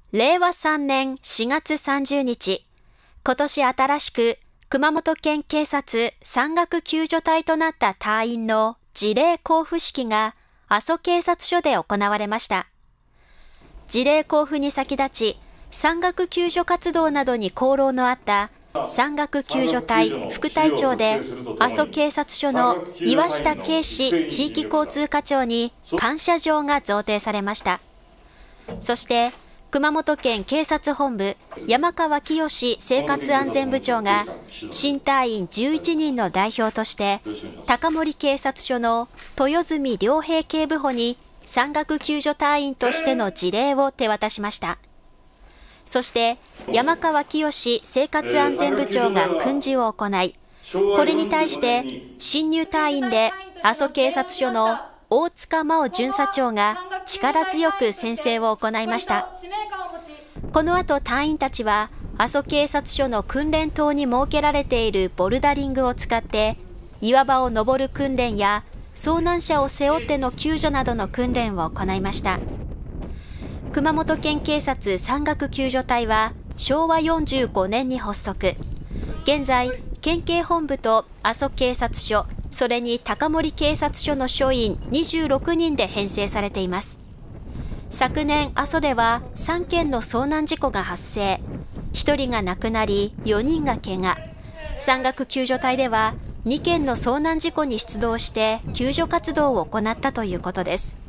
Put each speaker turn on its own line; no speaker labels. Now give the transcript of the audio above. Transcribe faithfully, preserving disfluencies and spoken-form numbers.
れいわさんねんしがつさんじゅうにち、今年新しく熊本県警察山岳救助隊となった隊員の辞令交付式が阿蘇警察署で行われました。辞令交付に先立ち、山岳救助活動などに功労のあった山岳救助隊副隊長で阿蘇警察署の岩下圭司地域交通課長に感謝状が贈呈されました。そして熊本県警察本部山川清生活安全部長が新隊員じゅういちにんの代表として高森警察署の豊住良平警部補に山岳救助隊員としての辞令を手渡しました。そして山川清生活安全部長が訓示を行い、これに対して新入隊員で阿蘇警察署の大塚真央巡査長が力強く宣誓を行いました。この後隊員たちは阿蘇警察署の訓練棟に設けられているボルダリングを使って岩場を登る訓練や遭難者を背負っての救助などの訓練を行いました。熊本県警察山岳救助隊はしょうわよんじゅうごねんに発足。現在、県警本部と阿蘇警察署、それに高森警察署の署員にじゅうろくにんで編成されています。昨年、阿蘇ではさんけんの遭難事故が発生。ひとりが亡くなり、よにんが怪我。山岳救助隊ではにけんの遭難事故に出動して救助活動を行ったということです。